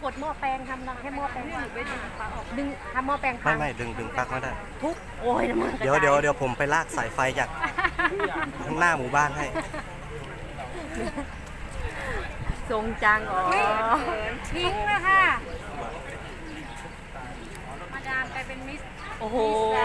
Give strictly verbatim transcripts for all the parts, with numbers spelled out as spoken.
กดหม้อแปลงทำนะให้หม้อแปลงพังไปดึงปลั๊กออกดึงทำหม้อแปลงพังไม่ไม่ดึงดึงปลั๊กไม่ได้ทุบโอ้ยมันเดี๋ยวเดี๋ยวเดี๋ยวผมไปลากสายไฟจากข้างหน้าหมู่บ้านให้ทรงจังอ๋อทิ้งแล้วค่ะมาดามกลายเป็นมิสโอ้โห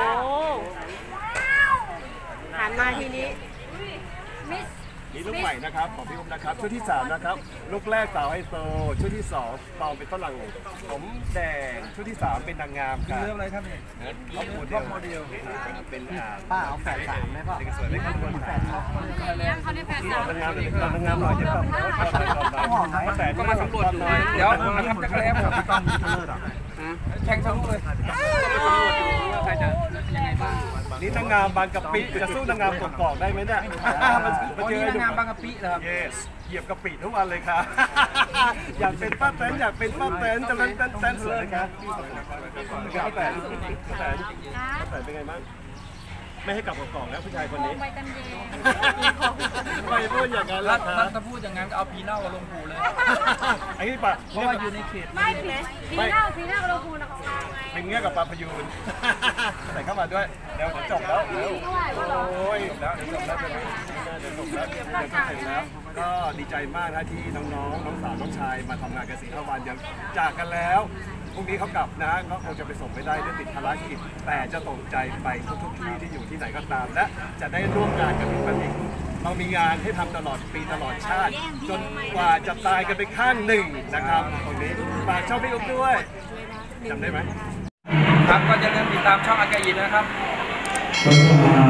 หันมาทีนี้มิสนี่ลูกใหม่นะครับของพี่อุ้มนะครับชุดที่สามนะครับลูกแรกสาวไฮโซชุดที่สองเปาเป็นฝรั่งผมแดงชุดที่สามเป็นนางงามครับเรื่องอะไรครับเนี่ยท็อปโมเดลโมเดลเป็นป้าเอาแฝดสามได้ป่ะเด็กสวยเล็กคนแฝดชอบเขาได้แฝดสามนางงามนางงามหน่อยจะต้องแฝดก็มาสำรวจหน่อยเดี๋ยวมาทำจักรแล้ครับต้องมีเลิศอ่ะแข่งทะลุเลยใครจะยังไงบ้างนี่นางงามบางกะปิจะสู้นางงามกอกๆได้ไหมเนี่ยมาเจอนางงามบางกะปิเหรอครับ yes เหยียบกะปิทุกวันเลยค่ะอยากเป็นป้าแตนอยากเป็นป้าแตนจะเป็นแตนแตนสวยครับป้าแตนป้าแตนป้าแตนเป็นไงบ้างไม่ให้กลับกอกๆแล้วผู้ชายคนนี้ไปกันเย็นไม่พูดอย่างนั้นแล้วถ้าพูดอย่างนั้นเอาพีเน่ากับลงผูเลยไอ้นี่ป่ะเพราะว่าอยู่ในเขตไม่พีเน่าพีเน่ากับลงผูนะเป็นเงี้ยกับปลาพยูนใส่เข้ามาด้วยเดี๋ยวจบแล้วโอ้ยแล้วเดี๋ยวจบแล้วเดี๋ยวจบแล้วเดี๋ยวจะเสร็จแล้วก็ดีใจมากนะที่น้องๆน้องสาวน้องชายมาทำงานกันสี่ห้าวันยังจากกันแล้วพรุ่งนี้เขากลับนะก็คงจะไปส่งไม่ได้ด้วยติดภารกิจแต่จะส่งใจไปทุกๆที่ที่อยู่ที่ไหนก็ตามและจะได้ร่วมงานกับพี่ปนิกเรามีงานให้ทำตลอดปีตลอดชาติจนกว่าจะตายกันไปข้างหนึ่งนะครับตรงนี้ฝากช่องพี่อุ๊บด้วยจำได้ไหมครับก็จะเริ่มติดตามช่องอากาศยินนะครับ